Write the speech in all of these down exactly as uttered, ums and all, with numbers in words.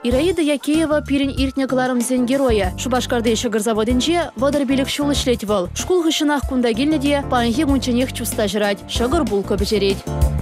Ираида Якеева пирин иртнекларымзен героя. Шубашкарды шагырзаводынче водорбилик шул ишлет вол. Шкул хышынах кундагилнеде панхи мунченех чуста жрать. Шагыр булка бежереть.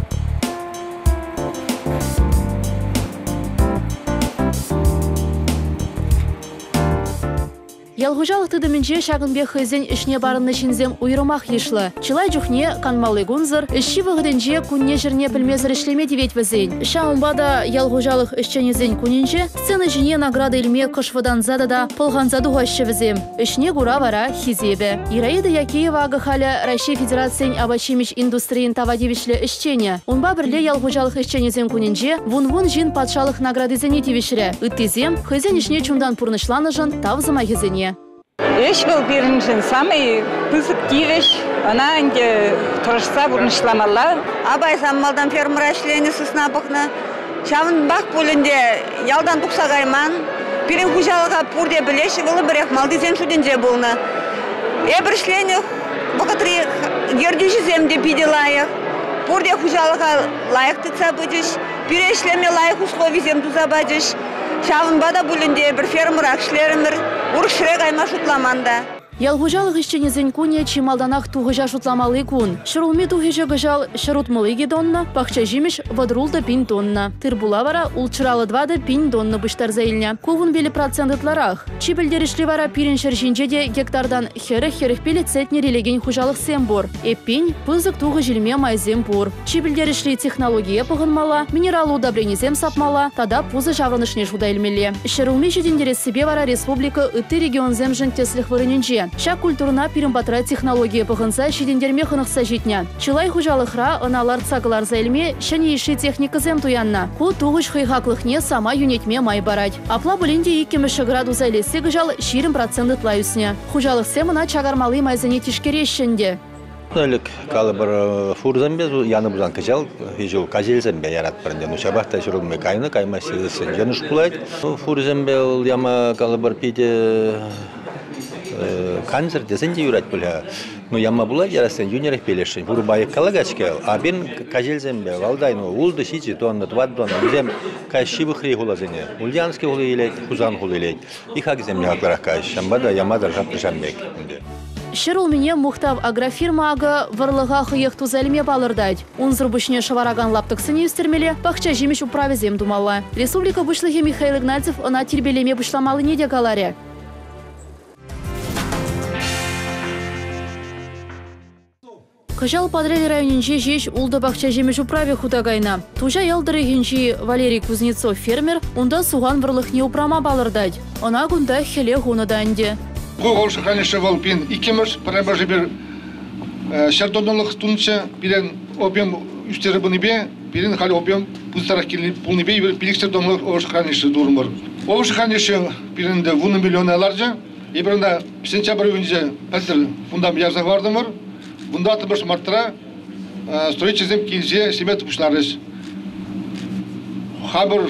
Ялгужалық тыдымынче шагынбе хызен ішне барынны шинзем уйрымах ешлы. Чылай жүхне канмалы гунзыр, ішші вғыдынче күнне жирне білмезір ішлеме девет візен. Шаумбада ялгужалық ішченезен күнінче сцена жіне награда илме кышвыдан задада пылған задуға ішші візем. Ішне гура вара хизебе. Ираида Якеева ағыхалі Россия Федерациян авачимич индустрийын тавадевишлі ішчене. Унба бірле ялгужалық ішченезен күнінче вун-вун жин патшалық наградызене тевишірі. Үттезем хызен ішне чумдан пурнышланы жын тавзыма хизене. Эш был биринчен самый позитивный, она инде торжества бурнышламала. Абай саммалдан фермер эшлени сысна бахна. Шавын бах полинде ялдан туксагайман. Пирин хужалыга пурде билеш, вылы бирек малдизен шуденже болна. Эбір эшлени бакатри гердюши земде пиделаях. Пурде хужалыга лайық тыца будеш. Пире эшлеме лайық условий зем туза бадеш. Шавын бада булинде бір фермер акшлеремір. Уршрек айма шутламанда. Ялгужалық ішченезен күне чималданақ туғыжа шутламалы күн. Шырулми туғыжа гыжал шырутмылы гедонна, пақча жимеш вадрулда пин тонна. Тырбула вара улчыралы двада пин тонна бұштар заилня. Кувын белі проценттыларах. Чибілдерішлі вара пирин шыршинче де гектардан херіх-херіх пелі цетне релеген хужалық сембор. Эппин пызык туғы жилме майзем бур. Чибілдерішлі технология пығынмала, минералы удобренезем сапмала, тада пузы жаврынышне жуда илмелі. Шырулми жедендерес себе вара республика ыты регион земжін теслих варыненче. Ша культурна пирімбатра технология пығынса шедендерме хынықса жетня. Чылай хужалықра ыналар цагылар зайлме шәне еші техника зем туянна. Ку туғыш хыйхаклықне сама юнетме май барать. Апла бұлінде еккеміші градус айлесі гыжал ширим проценты тлайусне. Хужалық семына чагармалы майзане тишкерешінде. Нөлік калы бір фурзамбе яны бұзан кыжал, хижул кажелзамбе ярат бірінде. Нушабақта шырылмай кайны, кайма сегізсен женуш бұлайды. Фурзамбе ол яма калы бір пейде канцер десенде юрать бля. Ну яма була ярасен юнерах пелешин. Бурбай калагачке, а бен кажелзембе валдайну улды сичи тонна два тонна. Зем кайшибы хри хулазене. Ульянский хулы илет, хузан хулы илет. И хак земли хакларах кайш. Шамбада ямада жап жамбек. Шырыл мене мухтав агрофирма ага варлыға хыйық тузалме балырдайд. Унзыр бүшне шавараган лаптықсыне үстермелі, пақча жемеш управезем думала. Республика бұшлығы Михаил Игнатьев она тербелеме бұшламалы неде галаре. Кыжал Подрели районинче жеш улды бақча жемеш управе худагайна. Тужа ялдыры генчи Валерий Кузнецов фермер, унда суған варлық не упрама балырдайд. Она гунда хеле хунаданде. Бұл шаханишы волпин икемеш, парабажы бір шардонлық тұнча, бірін объем үстері бұныбе, бірін халі объем бұзтарақ келін бұныбе, бірік шардонлық ол шаханишы дұрым бар. Ол шаханишы бірінде вуны миллион аларжа, ебірінде сентябрь өңінде пәтір фундам ярзақ бардым бар. Бунда атыбыш марттыра строительзем кинзе семет пушларыз. Хабыр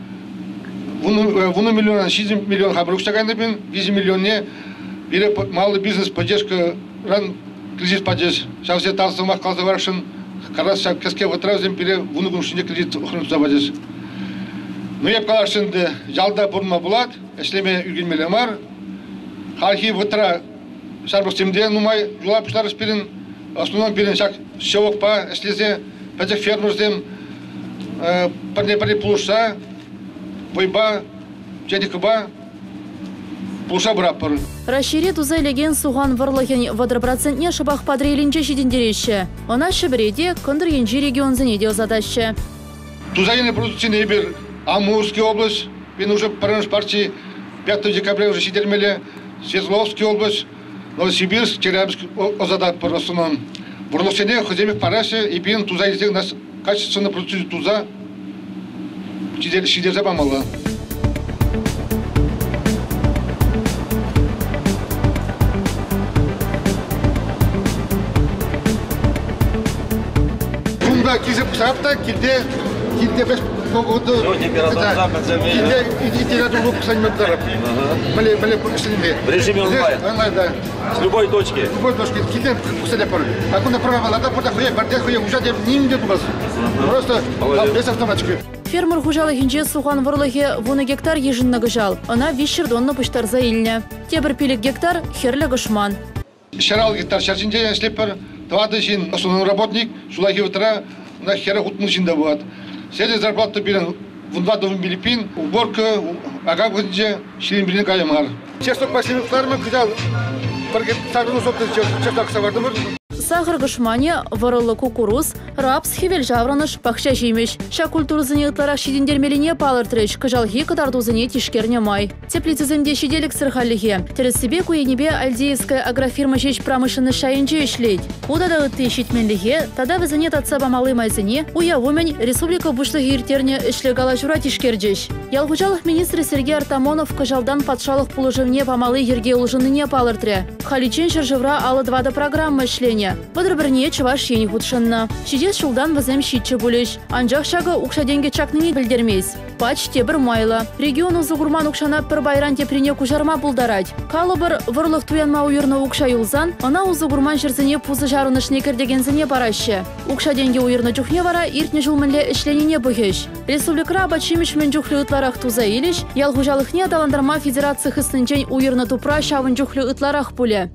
вуны миллион, шизм миллион хабыр ұқштағанды бен, визи миллионне бірі малый бизнес поддержка ран кредит поддержка. Шавзе тағысымақ қалзы барышын қарас кәске ғытыразым бірі вуны күншінде кредит ұқырын тұзабадыз. Ну еп қалашынды жалда бұрынма болады, әшлеме үйгенмелі мар. Халхи ғытыра шарбықсемде нумай жула пұшларыз бірін основном перед шаг щелок по слезе пятых фермерзем парни парни плуша бойба жадикаба плуша браппар. Расширит узайлеген суган варлыген вадропроцентне шабах подрелинче шидендереше. Она шебреде кондр енжи регион занедел задача. Тузайный продукция небер Амурская область, пин уже парнш партии пятого декабря уже сидельмели Свердловская область. Новосибирск, Челябинск, озадат по основном. В Орловсене, Хоземик, Парасе и Пин, Туза из нас качественно продукцию Туза, Сидельза помогла. Тунда кизеп сапта, килде, килде без погоду. Килде итерату лук саниметров. Мале, мале, посильнее. В режиме онлайн? Онлайн, да. С любой точки? С любой точки. Килде посильнее порой. А куда права, надо пода хуя, борде хуя, уже ним где-то вас. Просто без автоматики. Фермер хужалы хинче сухан варлыхе вуны гектар ежинна гыжал. Она вишер донна пуштарза илне. Тебір пилік гектар херлі гышман. Шарал гектар шарчинде слепер, двадцать чин основной работник, шулахи утра на хера хутму чинда будет. Седи зарплату билен вундвадовым билипин, уборка, ага гунже, шилин билин калямар. Честок пассивикларма кыдал, паркет сагрну сопты честок савардымыр. Сахар гышмане, варылы кукуруз, рапс, хевел жавраныш, пахча жимеш. Ша культурызыне ытларах шидендермелине палыртрыш, кыжалхи кыдардузыне тишкерне май. Теплицызымде шиделік сырхалихе. Тересібе куенебе альдеевская агрофирма жеч промышленный шайынче ишлейд. Удада ыты шитменлихе, тада візіне татсаба малы майзыне, уявумен республика бушлығы иртерне ішлегала жура тишкерджеш. Ялгужалық министр Сергей Артамонов кыжалдан патшалық пулыжывне памалы ерге улжыныне палыртре. Халичен шыржывра алы двада программа ишления. Бадыр-бірне чываш ені худшынна. Шидес шулдан візем шитчі бұлеш. Анжақ шағы ұқшаденге чакныне білдермейз. Пач тебір майла. Региону зұғырман ұқшана пір байран теприне күжарма бұлдарад. Калы бір вұрлық туянма уйырны ұқша юлзан, ана ұзығырман жерзіне пузы жарынышне кердегензіне барашы. Ұқшаденге уйырны жүхне вара иртне жылмынле ішленіне бұхеш. Республикра бачимеш мен жүхлі ұтларақ туза илеш, ялғужалықне адаландарма федерация хыснынчен уйырны тупра шавын жүхлі ұтларақ бұле.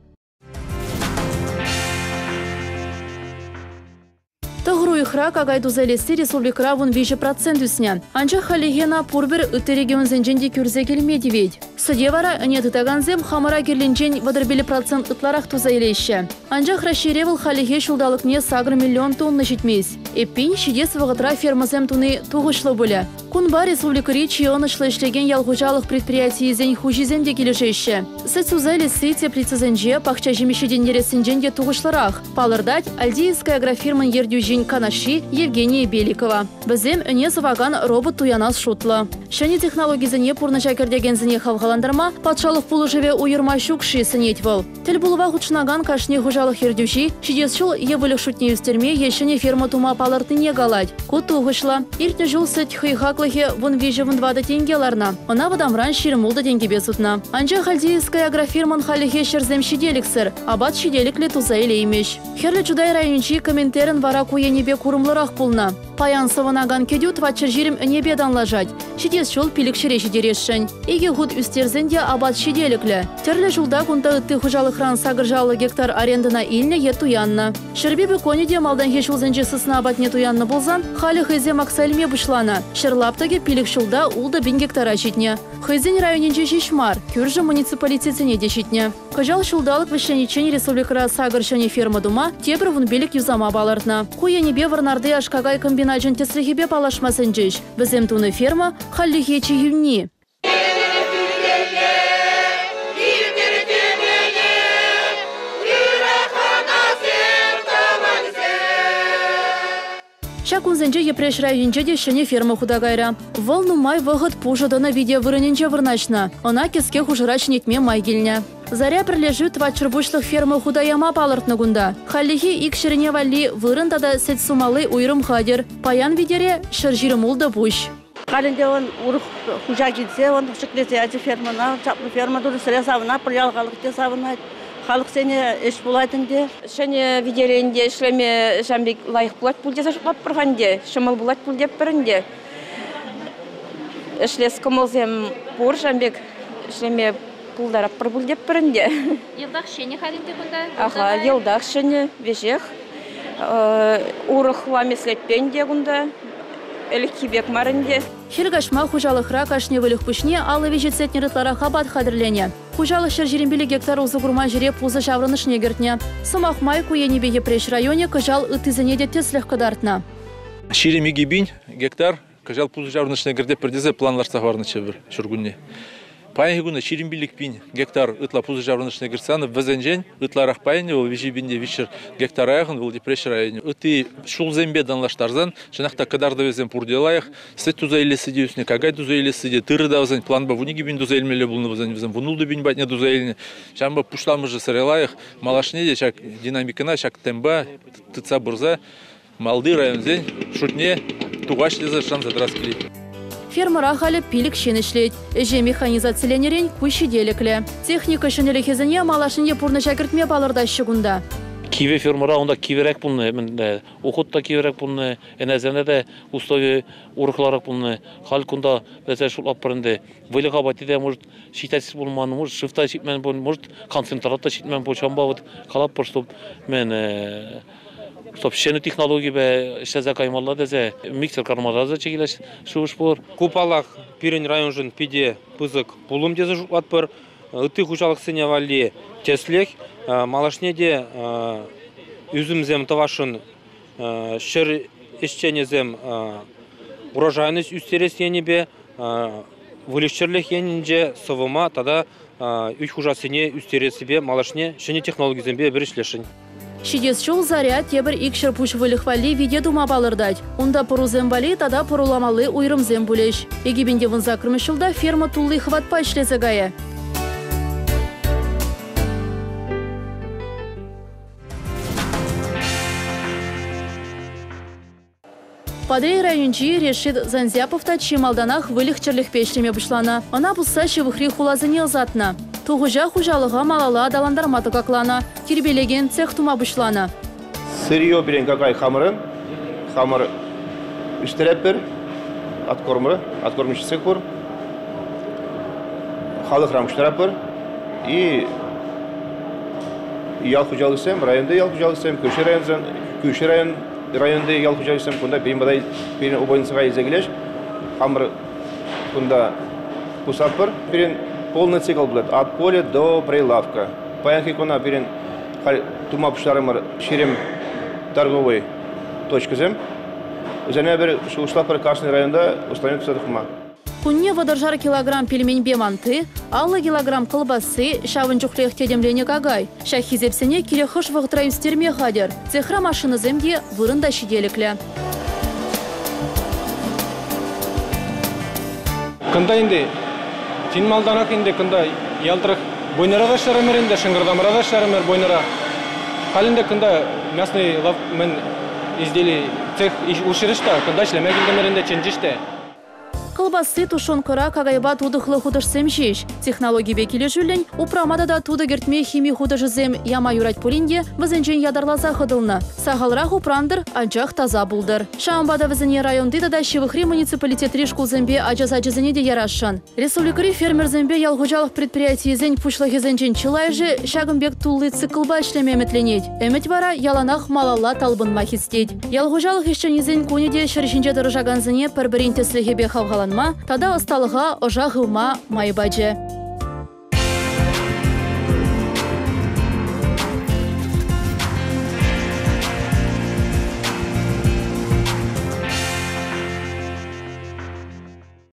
Тăғыру ихра кагайду зәлесі республикра вон виже процент үсіне. Анча халигена пурбір үті регион зәнженде күрзе келмеді вейд. Сыде вара әне тұтаганзем хамыра керлінчен вадырбелі процент ұтларақ туза елеші. Анча храширевіл халиге шулдалықне сагр миллион тонны жетмейз. Эппин шидес вағытра фермазем туны туғышлы бұлі. Кунба республикари чионышлы ішлеген ялғужалық предприятии зән хужизенде келешеші. Сәтсу зәлесі теплицызенже пақча жемешедендересінженде туғышлырақ. Палырдать альдеевская агрофирман ердюжен Канаши Евгения Беликова. Бізем үне заваган робот туянас шутлы. Шәне технологизіне пурнача кердегензіне халғаландырма, патшалық пулыжеве уйырма шукши сынетвыл. Тіл бұлыва ғучынаган кашне хужалық ердюши, шидес шул евылық шутне үстерме ешіне ферма тума палыртыне галать. Кут туғышла, иртне жыл сәт хыйхаклыхе вон вежі вон двада тенгеларна. Она вадамран ширимулда теңгебе сутна. Анча хальдеевская агрофирман халихе шерзем шиделіксір, абат шиделіклі туза илеймеш. Херлі чудай райончи комментерін вара небе курымлырақ пулна. Паян саванаган кедю твачыр жирим небе данлажать. Шидес жол пилік шереші дерешшін. Иге худ үстерзінде абат шиделіклі. Терлі жылда күнта үтті хужалық ран сагыржалы гектар арендына илне е туянна. Шырбебі конеде малдан хешулзенже сысына абатне туянны болзан, халі хызе максалме бұшлана. Шырлаптаге пилік жылда улда бин гектара житне. Хызен районенже шишмар, күржі муниципалитетіне де житне. Кажал шулдалық вишленичен республикара сагыршыне ферма дума, тебір вун белік юзама балартна. Куенебе варнарды ашкагай комбинажын теслихебе палашмасын жеш. Бізем туны ферма халлихечи юнни. Шакунзенже епреш районче де шыне ферма худагайра. Волну май вғыт пужадана видео вырыненче вырначна. Она кеске хужырач нетме май келне. Заря прилежит вачырбушлых ферма худаяма палыртны гунда. Халлихи ик ширине валли вырындада сет сумалы уйрым хадер. Паян видере шыржирым улда буш. Халинде он урух хужа гидзе, он шыклесе аджи фермана, чапны ферма дуды сыре савына, прыялғалықте савына. Халық сене эш булайтынде. Шәне видеренде эшлеме жамбек лайық булат пул десе шықлап бірғанде. Шымыл булат пул деп бірінде. Эшлес кымылзем бұр жамбек эшлеме пулдарап бір бұл деп бірінде. Елдақ шене халінде күнда? Аха, елдақ шене вежех. Урық ламеслетпенде күнда. Эліккебек марынде. Хиргашма хужалықра кашне вылық пүшне алы вежетсетнерітлара хабат қадырлене. Хужалық шыржиренбелі гектар ұзығырма жире пузы жаврыныш негертне. Сымақ май куенебеге преш районе кыжал үтізіне де теслех кыдартна. Ширемеге бин гектар кыжал пузы жаврыныш негерде пердезе планлар сағарны чебір шүргүнне. Паян гуна ширембелік бин гектар ытла пузы жаврыныш негерсаны візенжен ытларақ паяне ол вежи бинде вишер гектар аяғын ол депреш районе. Ыты шул зембе данлаштарзан, жанақта кадарда везен пурделайық, сет туза елесі де үсіне, кагай туза елесі де, тыры да візен, план ба вуниги бин туза елмелі бұлны візен, візен вунулды бин батне туза еліне. Шамба пушламы же сарелайық, малашне де шак динамикана, шак темба, тыца бұрза, малды район зен, шутне, туғаш дезе шан задрас келейді. Фермара халі пилік шен ішлейд. Эже механизацияленерен күші деліклі. Техника шынелі кезіне малашынде пұрны шәкіртме балырда шығында. Киве фермера онда киверек булны, мен охотта киверек булны, энезене де условия урыкларак булны. Халк онда безе шулап барынды. Вылыга батиде может считать булман, может шифта шитмен бул, может концентратта шитмен бул чамбавыт. Калап бар, чтоб мен чтоб шены технология бе шеза каймалла дезе миксер кармараза чегилеш шуш бор. Купалах пирен районжын пиде пызык булым дезе жуат бар. Ыты хужалык сыне валли теслех, малашнеде üzümzem тавашын шыр ишченезем урожайность үстерес енебе вылещерлех енинже совыма тада үч хужасыне үстересебе малашне шыне технологизембе бір ишлешін. Шидес жол заряд тебір икшір пуш вылықвали виде дума балырдать. Унда порузем вали, тада поруламалы уйрымзем булеш. Егибенде вынза кірмішілда ферма туллы хватпа ішлезе гая. Падрей райончи Решит Занзяповта чималданах вылих черлих пешлеме бушлана. Она бұлса шевыхри хулазыне ылзатна. Туғыжа хужалыға малала адаландарматы каклана. Тербелеген цех тума бушлана. Сырье берен какай хамыры. Хамыр үстереппер. Аткормыры. Аткормышты цех бұр. Халық рамыштыраппыр. И ял хужалысем, районда ял хужалысем, күші район районда ял хужалысем, кунда бейін бадай берен обойнысыға езегілеш. Хамыр кунда пусаппыр. Берен полный цикл будет от поля до прилавка. Поянки кона берен тума пуштарымыр шерем торговой точка зем. Üzerine bir şu Uslapır Karşın rayonunda ustanın tutuqma. Kunne водоржар килограмм пельмень беманты, аллы килограмм колбасы, шавын жүхлех тедемлене кагай. Шахизепсене килехыш вғытрайым стерме хадер. Цехра машины земде вырында шиделіклі. Кында инде, тин малданак инде кында ялтырық бойнарага шарамер инде, шыңғырдамырага шарамер бойнара. Халинде кында мясный лав мен изделий цех ушырышта, кында шлеме келдемерінде ченжиште. Колбасы тушонкыра кагайба тудықлы худышсем жеш. Технологии бекелі жүлін, упрамада да туды гертме хими худышызем яма юрать полинде візінжен ядарласа хыдылны. Сағалрақ упрандыр, аджақ таза булдыр. Шамбада візіне райондыда да шевыхри муниципалитет решкул зембе аджазаджызыне де ярашшан. Республикари фермер зембе ялгужалық предприятие зен пушлығы зенжен чылайжы шагымбек туллы циклба ішлемеметленет. Әмет вара яланақ малалла талбын махистет. Ялгужалық ешчен езен көнеде шыршинже дырыжаган зене пәрбірін теслігі бе хавғала тада ысталыға ожа ғылма майбаджы.